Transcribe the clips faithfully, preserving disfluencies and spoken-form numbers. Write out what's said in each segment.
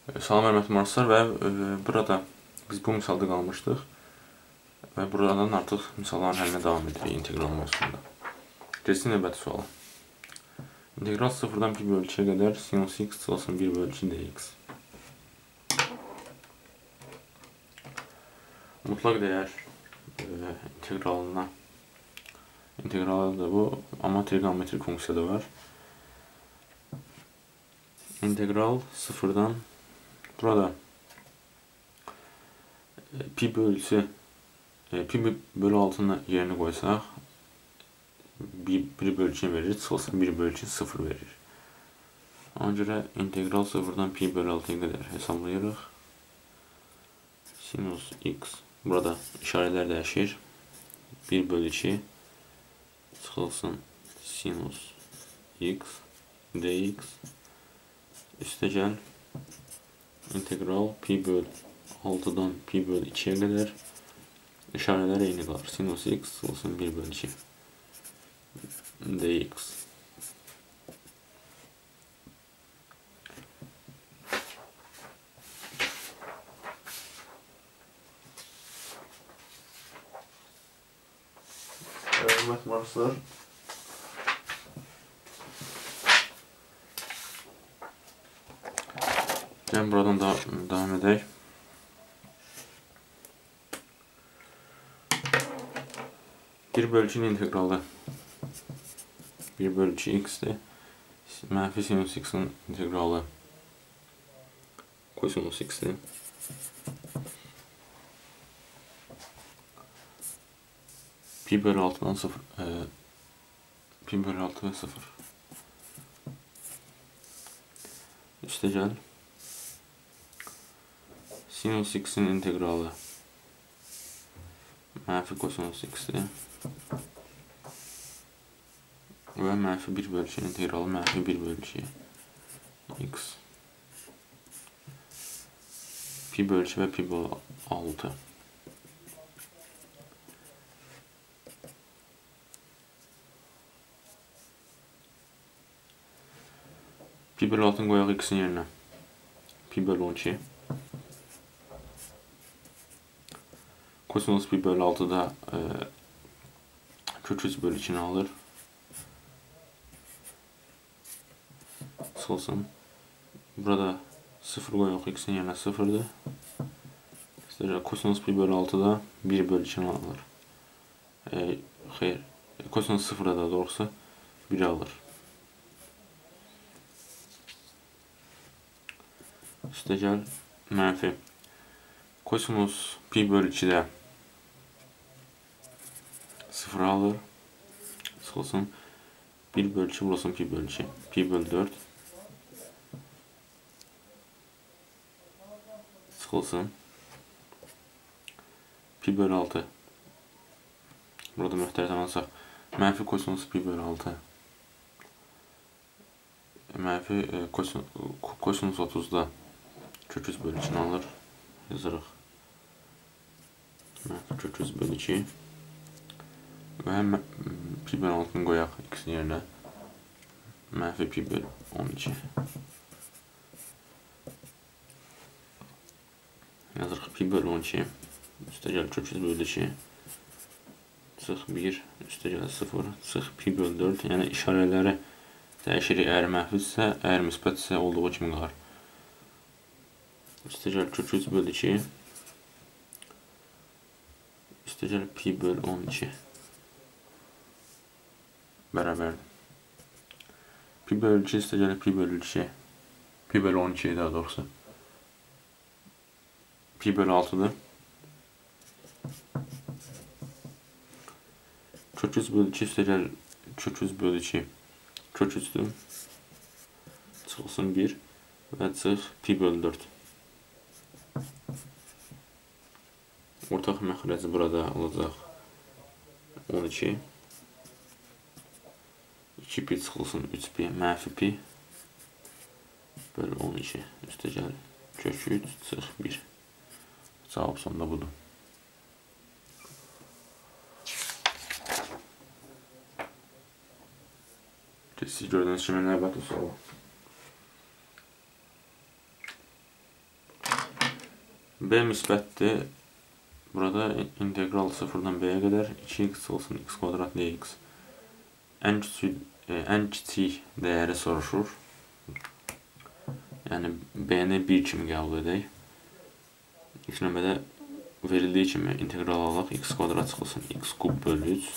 Salam hörmətli marşlar və e, burada biz bu misalda qalmışdıq və buradan artıq misalların həlinə davam edirik integral mövzusunda. Keçsin növbəti suala. İntegral sıfırdan pi bölü ikiyə qədər sinus x çıxılsın bir bölü iki dx. Mutlaq dəyər e, integralına integralı da bu, amma trigonometrik funksiya da var. İntegral sıfırdan burada pi bölüsü pi bölü altını yerine koysaq bir bölü iki verir, çıxılsın bir bölü iki sıfır verir. Ona görə integral sıfırdan pi bölü altıya qədər hesablayırıq. Sinus x, burada işarələr dəyişir. bir bölü iki çıxılsın sinus x dx üstə gəl integral pi bölü altıdan pi bölü ikiyə qədər işarələr eyni qalır. Sinus x çıxılsın bir bölü iki dx. Hörmətli marşlar, gəlin buradan da davam edək. bir bölü ikinin integralı bir bölü iki x'dir. Mənfi sinus x'in integralı kosinus x'dir. Pi bölü altıdan sıfır e, pi bölü altı ve sıfır. İşte gel. Sinus x'in integralı mənfi kosinus x'dir. Və mənfi bir bölü iki integralı mənfi bir bölü iki x. Pi bölü iki və pi bölü altı. Pi bölü altını qoyaq x'in yerinə. Pi bölü on iki. Kosinus pi bölü altıda e, kök üç bölü ikini alır. Çıxılsın. Burada sıfır qoyaq x'in yerinə sıfırdır. İşte kosinus pi bölü altıda bir bölü ikini alır. E, xeyr. Kosinus sıfırda da doğrusu bir alır. İşte gel mənfi kosinus pi bölü ikidə sıfır alır. Çıxılsın bir bölü iki burasın pi bölü iki. Pi bölü dörd. Çıxılsın pi bölü altı. Burada möhtərizən alsaq mənfi kosinus pi bölü altı. Mənfi e, kosinus, kosinus otuzda kök üç bölü ikini alır. Yazırıq. Mənfi kök üç bölü iki. Və həm pi bölü altını qoyaq x'in yerinə. Mənfi pi bölü on iki. Yazırıq pi bölü on iki. Üstə gəl kök üç bölü iki. Çıx bir. Üstə gəl sıfır. Çıx pi bölü dörd. Yəni işarələri dəyişirik. Əgər mənfidirsə, əgər müsbətdirsə olduğu kimi qalır. Üstə gəl kök üç bölü iki. Üstə gəl pi bölü on iki. Bərabərdir. Pi bölü iki üstə gəl pi bölü iki. Pi bölü on iki daha doğrusu. Pi bölü altıdır. Kök üç bölü iki üstə gəl kök üç bölü iki. Kök üçdür. Çıxılsın bir. Və çıx pi bölü dörd. Ortaq məxrəci burada olacaq on iki. iki pi çıxılsın üç pi. Mənfi pi bölü on iki. Üstə gəl kök üç çıx bir. Cavab sonunda budur. Siz gördüyünüz kimi növbəti sual. B müsbətdir. Burada integral sıfırdan B'ye qədər iki x olsun x kvadrat dx. Ən kiçik, ən kiçik dəyəri soruşur. Yəni B-ni bir kimi qəbul edək. İlk növbədə verildiyi kimi integral alaq. X kvadrat çıxılsın x kub bölü üç.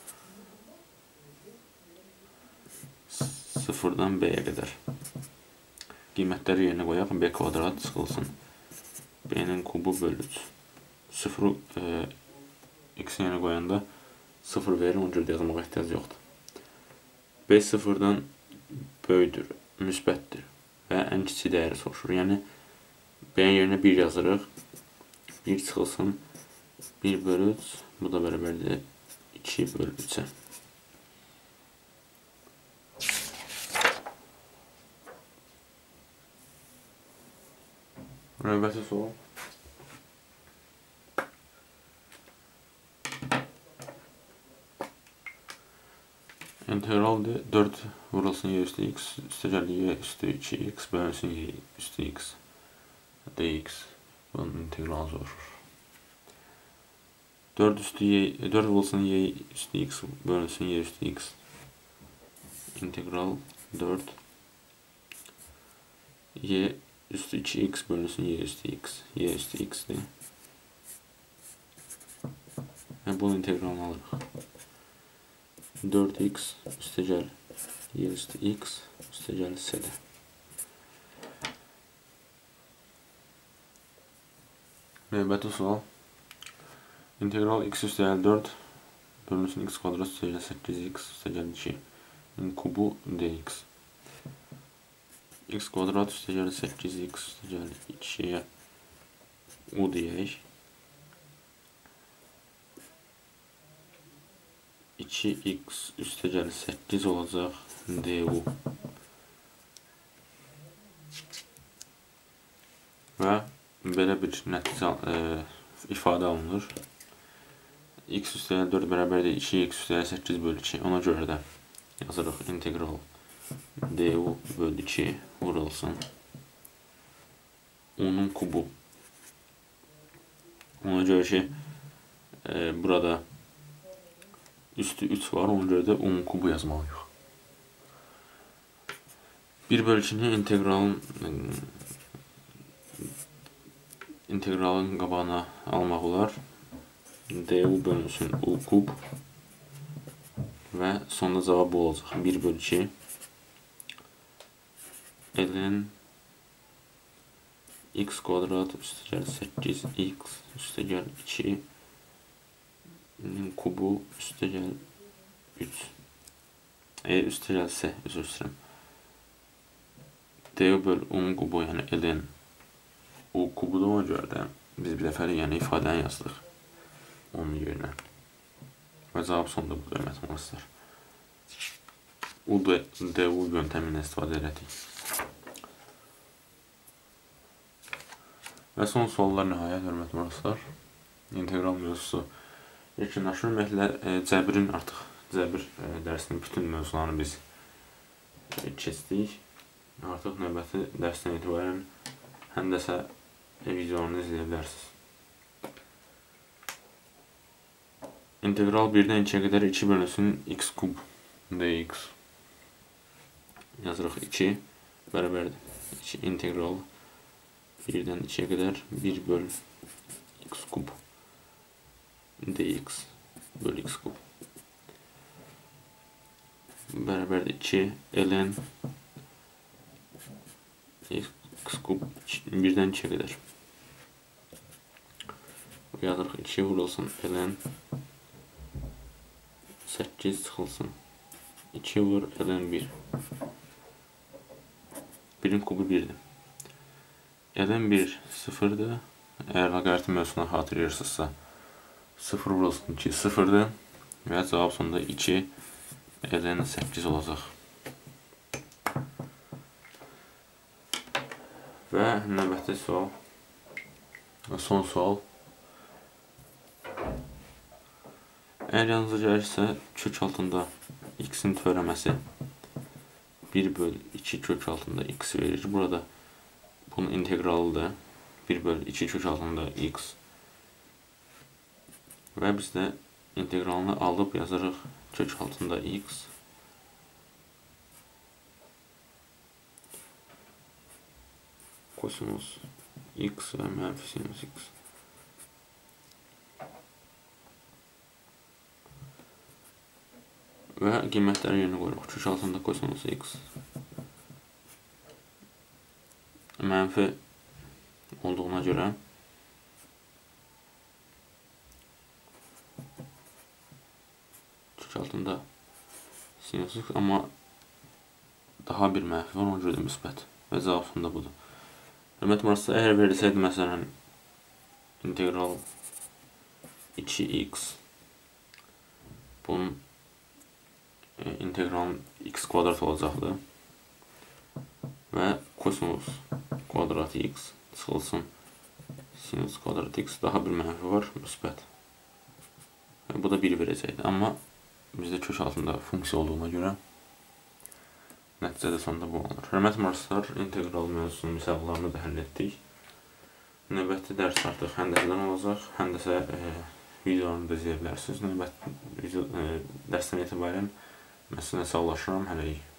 sıfırdan B'ye qədər. Qiymətləri yerinə qoyaq. B kvadrat çıxılsın B'nin kubu bölü üç. sıfırı e, x-in yerine qoyanda sıfır verir, ona görə yazmağa ehtiyac yoxdur. B sıfırdan böyüdür, müsbətdir və ən kiçik dəyəri soruşur. Yəni B-nin yerinə bir yazırıq. bir çıxılsın bir bölü üç, bu da bərabərdir iki bölü üçə. Növbəti sual. İntegraldir. dört vurulsun y üstü x üstəgəl y üstü iki x bölünsün y üstü x dx. Bunun integralını soruşur. dört üstü y, dört vurulsun y üstü x bölünsün y üstü x. İntegral dört y üstü iki x bölünsün y üstü x. Y üstü x'dir. Və bunun integralını alırıq. dört x üstəgəl y üstü x üstəgəl s'dir. Növbəti sual. İntegral x üstəgəl dört bölünsün x kvadrat üstəgəl səkkiz x üstəgəl iki. Kubu dx. X kvadrat üstəgəl səkkiz x üstəgəl ikiyə u deyək. iki x üstəgəl səkkiz olacaq du. Və belə bir nəticə e, ifadə alınır. X üstəgəl dörd bərabərdir iki x üstəgəl səkkiz bölü iki. Ona görə də yazırıq integral du bölü iki vurulsun u-nun kubu. Ona görə ki e, burada üstü üç var, ona görə də u-nun kubu yazmalıyıq. bir bölü ikini integralın integralın qabağına almaq olar. Du bölünsün u kub və sonda cavab bu olacaq. bir bölü iki ln x kvadrat üstəgəl səkkiz x üstəgəl iki kubu üstəgəl üç. E üstəgəl s, üzr istəyirəm. Du bölü u-nun kubu, yəni ln u kubuda, ona görə də biz bir dəfəlik yəni ifadəni yazdıq onun yerinə. Və cavab sonunda bu da məthematiklər. U du yöntəmindən istifadə elədik. Və son suallar nəhayət, hörmətli dostlar. İntegral mövzusu yekunlaşır. Ümumiyyətlə, e, cəbrin artıq, cəbir e, dərsinin bütün mövzularını biz e, keçdik. Artıq növbəti dərsdən etibarən həndəsə e, videolarını izləyə bilərsiniz. İntegral birdən ikiyə qədər iki bölünsün x kub dx. Yazırıq iki bərabərdir. iki integral birdən ikiyə qədər bir bölü x kub dx bölü x kub bərabərdir iki ln x kub birdən ikiyə qədər. Yazırıq iki vurulsun ln səkkiz çıxılsın iki vur ln bir. birin kubu birdir. ln bir sıfırdır. Əgər loqaritm mövzusuna xatırlayırsınızsa sıfır vurulsun iki sıfırdır. Və cavab sonunda iki ln səkkiz olacaq. Və növbəti sual, son sual. Əgər yanınıza gəlirsə, kök altında x-in törəməsi bir bölü iki kök altında x verir. Burada bunun integralıdır. bir bölü iki kök altında x və biz də integralını alıb yazırıq kök altında x kosinus x və mənfi sinus x. Və qiymətləri yerinə qoyuruq. Kök altında kosinus x mənfi olduğuna görə kök altında sinus x, amma daha bir mənfi var, ona görə də müsbət və cavabında budur. Hörmətli maraqlılar, əgər verilsəydi məsələn integral iki x bunun e, integralın x kvadrat olacaqdı və kosinus kvadrat x çıxılsın sinus kvadrat x, daha bir mənfi var, müsbət. Bu da bir verəcəkdi, amma bizdə kök altında funksiya olduğuna görə nəticədə sonunda bu olur. Hörmətli maraqlılar, integral mövzusunun misallarını da həll etdik. Növbəti dərs artıq həndəsədən olacaq. Həndəsə e, videolarını da izləyə bilərsiniz. Növbəti video, e, dərsdən etibarən mən sizinlə sağlaşıram. Hələlik.